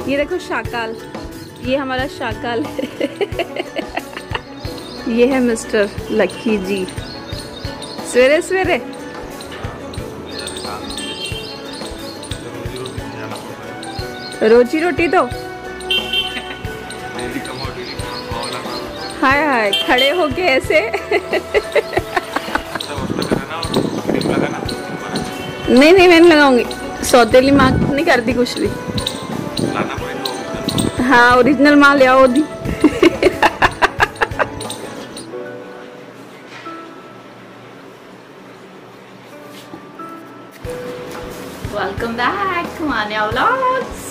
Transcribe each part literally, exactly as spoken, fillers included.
ये देखो शाकाल, ये हमारा शाकाल है। ये है मिस्टर लक्की जी। सवेरे सवेरे रोजी रोटी तो हाय हाय खड़े होके ऐसे। नहीं नहीं मैं नहीं लगाऊंगी, सौतेली माँ नहीं करती कुछ भी। हाँ ओरिजिनल माँ ले आओ दी। Welcome back Manya vlogs.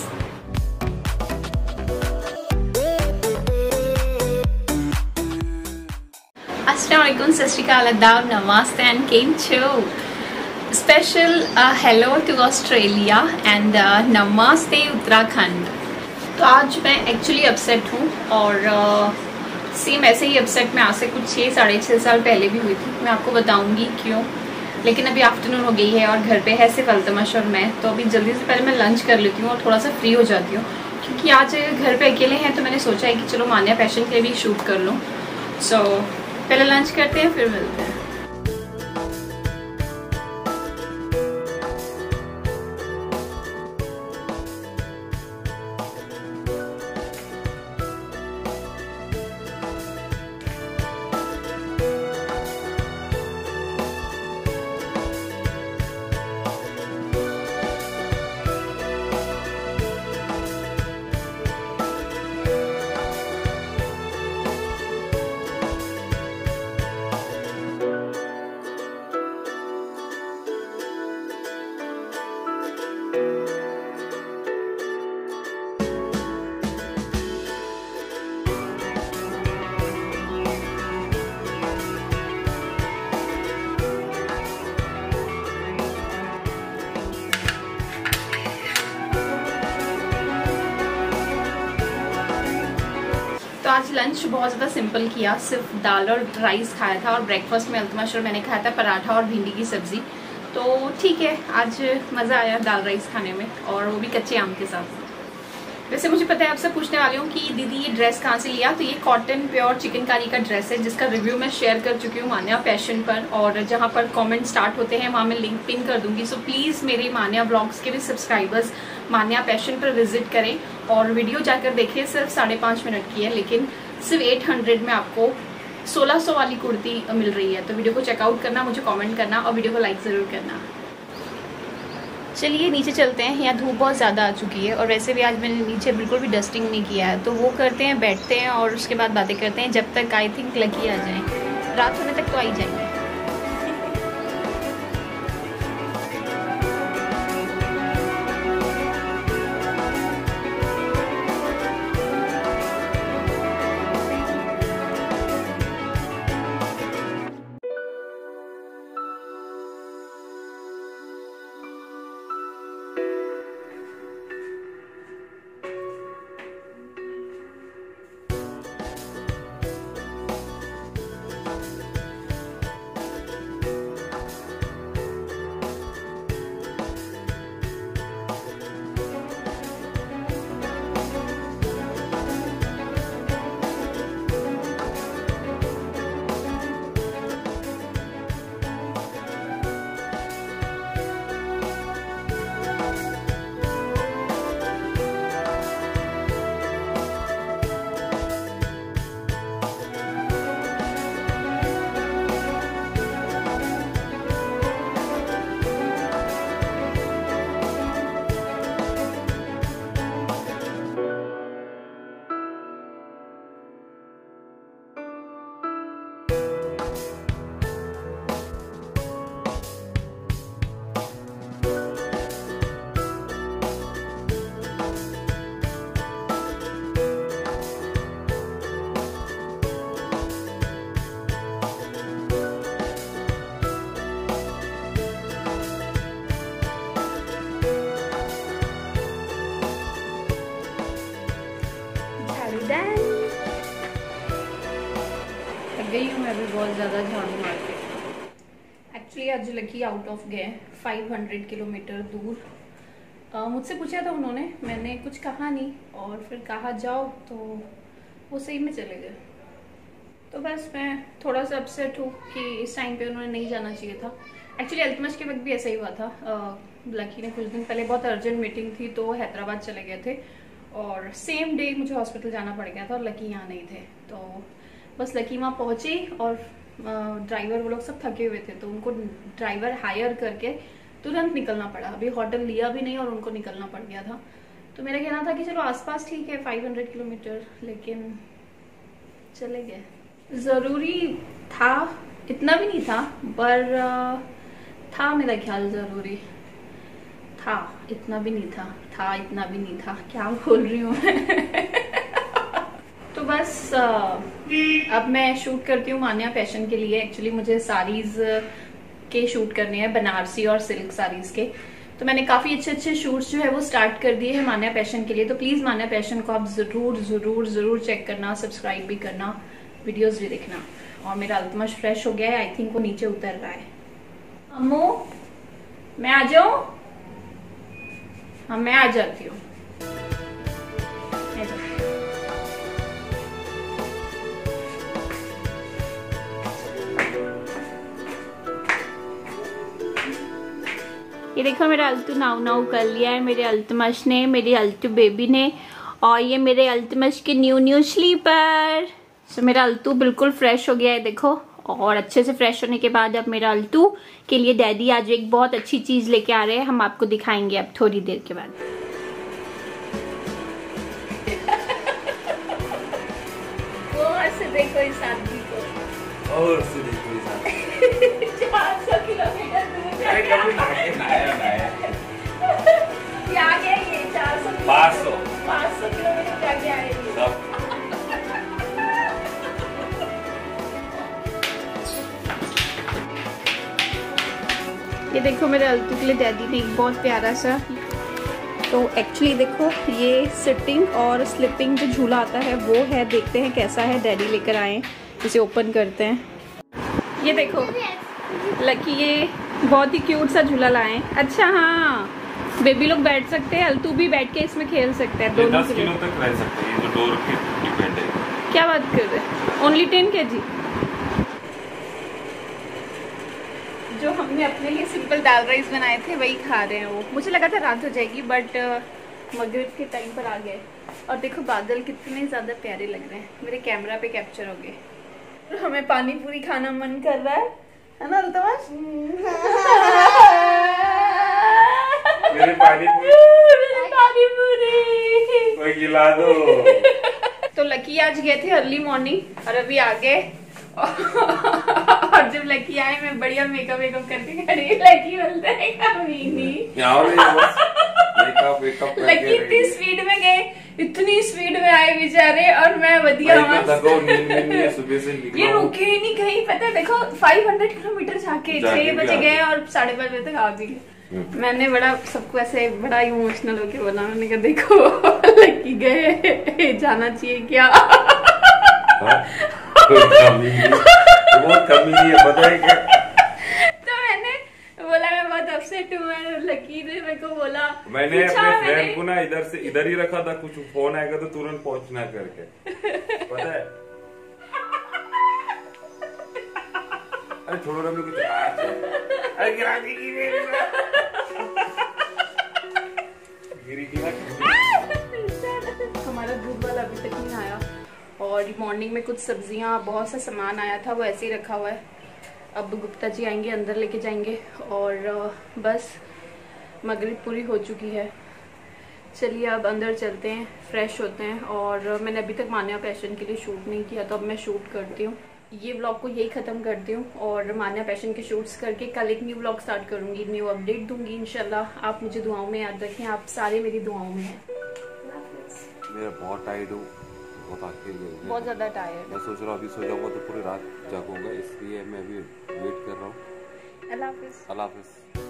अस्सलाम वालेकुम, सत श्री अकाल, आदाब, नमस्ते एंड केम छो। Special hello to Australia and नमस्ते उत्तराखंड। तो आज मैं एक्चुअली अपसेट हूँ और सेम uh, ऐसे ही अपसेट मैं आज से कुछ छः साढ़े छः साल पहले भी हुई थी। मैं आपको बताऊंगी क्यों। लेकिन अभी आफ्टरनून हो गई है और घर पे है सिर्फ अल्तमश और मैं, तो अभी जल्दी से पहले मैं लंच कर लेती हूँ और थोड़ा सा फ्री हो जाती हूँ, क्योंकि आज घर पे अकेले हैं तो मैंने सोचा है कि चलो मान्या फैशन के भी शूट कर लूँ। सो so, पहले लंच करते हैं फिर मिलते हैं। तो आज लंच बहुत ज़्यादा सिंपल किया, सिर्फ दाल और राइस खाया था और ब्रेकफास्ट में अल्तमश और मैंने खाया था पराठा और भिंडी की सब्जी। तो ठीक है, आज मज़ा आया दाल राइस खाने में और वो भी कच्चे आम के साथ। वैसे मुझे पता है आपसे पूछने वाली हूँ कि दीदी ये ड्रेस कहाँ से लिया। तो ये कॉटन प्योर चिकनकारी का ड्रेस है जिसका रिव्यू मैं शेयर कर चुकी हूँ मान्या फैशन पर, और जहाँ पर कमेंट स्टार्ट होते हैं वहाँ मैं लिंक पिन कर दूंगी। सो प्लीज़ मेरे मान्या ब्लॉग्स के भी सब्सक्राइबर्स मान्या फैशन पर विजिट करें और वीडियो जाकर देखिए। सिर्फ साढ़े पाँच मिनट की है लेकिन सिर्फ एट हंड्रेड में आपको सोलह सौ वाली कुर्ती मिल रही है। तो वीडियो को चेकआउट करना, मुझे कमेंट करना और वीडियो को लाइक ज़रूर करना। चलिए नीचे चलते हैं, यहाँ धूप बहुत ज़्यादा आ चुकी है और वैसे भी आज मैंने नीचे बिल्कुल भी डस्टिंग नहीं किया है। तो वो करते हैं, बैठते हैं और उसके बाद बातें करते हैं जब तक आई थिंक लकी आ जाए। रात होने तक तो आ ही जाएंगे। गई हूँ मैं भी बहुत ज़्यादा झाड़ू मार के। एक्चुअली आज लकी आउट ऑफ गए फाइव हंड्रेड किलोमीटर दूर, मुझसे पूछा था उन्होंने, मैंने कुछ कहा नहीं और फिर कहा जाओ तो वो सही में चले गए। तो बस मैं थोड़ा सा अपसेट हूँ कि इस टाइम पे उन्होंने नहीं जाना चाहिए था। एक्चुअली अल्तमश के वक्त भी ऐसा ही हुआ था। लकी ने कुछ दिन पहले बहुत अर्जेंट मीटिंग थी तो हैदराबाद चले गए थे और सेम डे मुझे हॉस्पिटल जाना पड़ गया था और लकी यहाँ नहीं थे। तो बस लकी वहाँ पहुँची और ड्राइवर वो लोग सब थके हुए थे तो उनको ड्राइवर हायर करके तुरंत निकलना पड़ा। अभी होटल लिया भी नहीं और उनको निकलना पड़ गया था। तो मेरा कहना था कि चलो आसपास ठीक है पाँच सौ किलोमीटर, लेकिन चले गए। ज़रूरी था, इतना भी नहीं था पर था, मेरा ख्याल ज़रूरी था, इतना भी नहीं था, था इतना भी नहीं था, क्या बोल रही हूँ तो बस अब मैं शूट करती हूँ मान्या फैशन के लिए। एक्चुअली मुझे साड़ीज के शूट करने हैं, बनारसी और सिल्क साड़ीज के। तो मैंने काफी अच्छे अच्छे शूट्स जो है वो स्टार्ट कर दिए हैं मान्या फैशन के लिए। तो प्लीज मान्या फैशन को आप जरूर जरूर जरूर चेक करना, सब्सक्राइब भी करना, वीडियोस भी देखना। और मेरा अल्तमश फ्रेश हो गया है, आई थिंक वो नीचे उतर रहा है। अम्मू मैं आ जाऊं? हाँ मैं आ जाती हूँ। ये देखो मेरा अल्तू नाउ नाउ कर लिया है मेरे अल्तमश ने, मेरी अल्तू बेबी ने। और ये मेरे अल्तमश के न्यू न्यू स्लीपर। सो मेरा अल्तू बिल्कुल फ्रेश हो गया है देखो। और अच्छे से फ्रेश होने के बाद अब मेरा अल्तू के लिए डैडी आज एक बहुत अच्छी चीज लेके आ रहे हैं, हम आपको दिखाएंगे अब थोड़ी देर के बाद। और से देखो इस आदमी को, और से देखो इस आदमी चार सौ किलोमीटर दूर आगे ये चार सौ पाँच सौ पाँच सौ किलोमीटर आगे आए। ये देखो मेरे अल्तू के लिए डैडी ने एक बहुत प्यारा सा, तो एक्चुअली देखो ये सिटिंग और स्लिपिंग जो झूला आता है वो है। देखते हैं कैसा है, डैडी लेकर आए, इसे ओपन करते हैं। ये देखो लकी ये बहुत ही क्यूट सा झूला लाए। अच्छा हाँ, बेबी लोग बैठ सकते हैं, अल्तू भी बैठ के इसमें खेल सकते हैं। दोनों दस किलो तक रह सकते हैं, ये तो डोर पे डिपेंड है। क्या बात कर रहे हैं, ओनली टेन के जी। जो हमने अपने लिए सिंपल दाल राइस बनाए थे वही खा रहे हैं वो। मुझे लगा था रात हो जाएगी बट मगरिब के टाइम पर आ गए। और देखो बादल कितने ज़्यादा प्यारे लग रहे हैं, मेरे कैमरा पे कैप्चर हो गए। हमें पानी पूरी खाना मन कर रहा है, है ना अल्तमश? मेरे पानी पूरी, मेरे पानी पूरी कोई खिला दो। तो लकी आज गए थे अर्ली मॉर्निंग और अभी आ गए। और जब लकी आए मैं बढ़िया मेकअप वेकअप करके खड़ी, लकी बोलते हैं कमीनी। लकी इतनी स्पीड में गए, इतनी स्पीड में आए बेचारे, और मैं बढ़िया सुबह से ये रुके ही नहीं कहीं। पता है देखो पाँच सौ किलोमीटर जाके छह बजे गए और साढ़े पाँच बजे तक आ भी गए। मैंने बड़ा सबको ऐसे बड़ा इमोशनल होके बोला, मैंने कहा देखो लकी गए, जाना चाहिए क्या? बहुत कमी है, पता है क्या? तो मैंने बोला मैं बहुत अपसेट हूँ। लकी ने मेरे को बोला, मैंने अपने फ्रेंड को ना इधर से इधर ही रखा था, कुछ फोन आएगा तो तुरंत पहुंचना करके, पता है? अरे छोड़ो ना, कुछ अरे गिरा दी गिरी गिरा। हमारा दूध वाला अभी तक नहीं आया और मॉर्निंग में कुछ सब्जियां, बहुत सा सामान आया था वो ऐसे ही रखा हुआ है। अब गुप्ता जी आएंगे, अंदर लेके जाएंगे और बस मगरिब पूरी हो चुकी है। चलिए अब अंदर चलते हैं, फ्रेश होते हैं। और मैंने अभी तक मान्या फैशन के लिए शूट नहीं किया तो अब मैं शूट करती हूँ। ये व्लॉग को यही ख़त्म करती हूँ और मान्या फैशन के शूट्स करके कल एक न्यू व्लॉग स्टार्ट करूँगी, न्यू अपडेट दूंगी इंशाल्लाह। आप मुझे दुआओं में याद रखें, आप सारे मेरी दुआओं में हैं। मैं बहुत टायर्ड हूँ, बहुत अकेले, बहुत ज़्यादा टायर्ड। मैं सोच रहा हूँ अभी सो जाऊंगा तो पूरी रात जागूंगा, इसलिए मैं अभी वेट कर रहा हूँ। अल्लाह हाफिज़। अल्लाह हाफिज़।